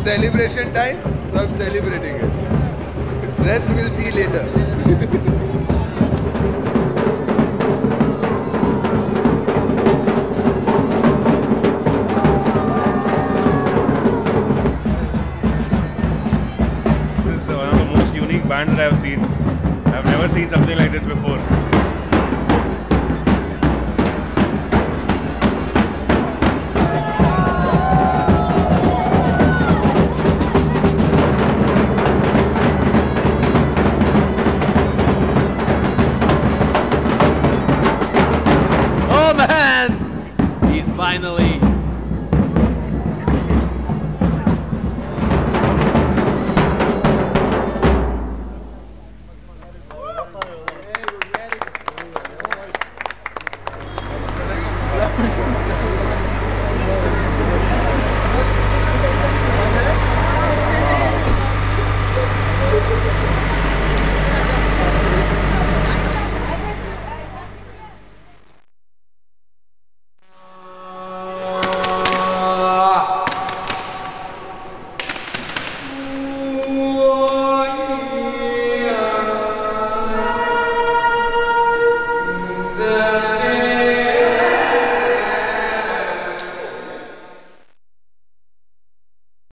celebration time, so I'm celebrating it. Rest we'll see later. This is one of the most unique bands that I've seen. I've never seen something like this before.